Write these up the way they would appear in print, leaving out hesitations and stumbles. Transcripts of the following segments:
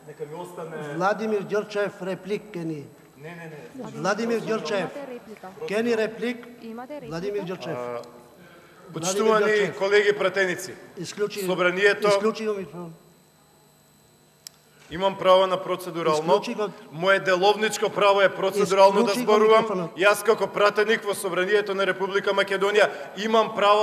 Нека ми остане... Владимир Ѓорчев, реплик кени. Не. Владимир Ѓорчев. Кени реплик. Владимир Ѓорчев. Почитувани колеги пратеници, Собранието... Исклучи го микрофон. Имам право на процедурално. Мое деловничко право е процедурално да зборувам. Јас како пратеник во Собранието на Република Македонија имам право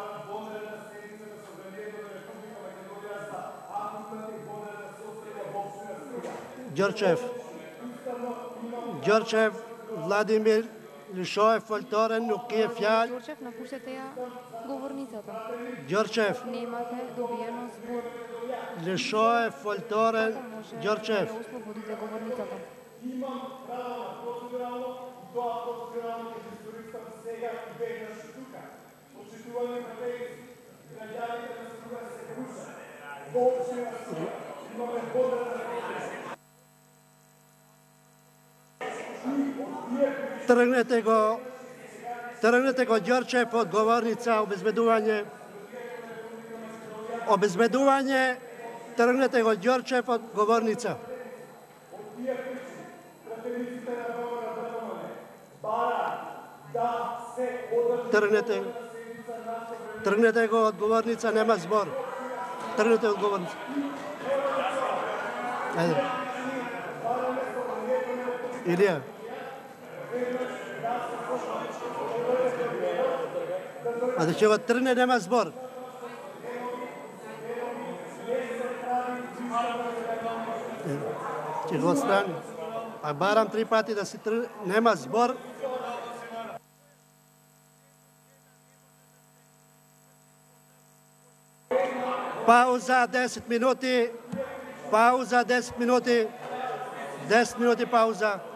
Ѓорчев, Владимир Лишоев, Фолторен, nuk ke fjalë. Ѓорчев, напуштете ја говорницата. Ѓорчев. Немате добиено збор. Лишоев, Фолторен, Ѓорчев. Да ослободите говорницата. имам право на процедурално, тоа процедурално ќе искористам сега и веднаш тука. Почитувани пратеници, граѓаните на Srbија се крушат. Воопшто имаме подред на Тргнете го Ѓорчев од говорница, обезбедување, тргнете го Ѓорчев од говорница. Тргнете го од говорница, нема збор. Тргнете од говорница. Ајде. Илија. А да ќе го трне, нема збор. Ќе го отстрани. А барам 3 пати да си трне, нема збор. Пауза 10 минути. Пауза 10 минути. 10 минути пауза.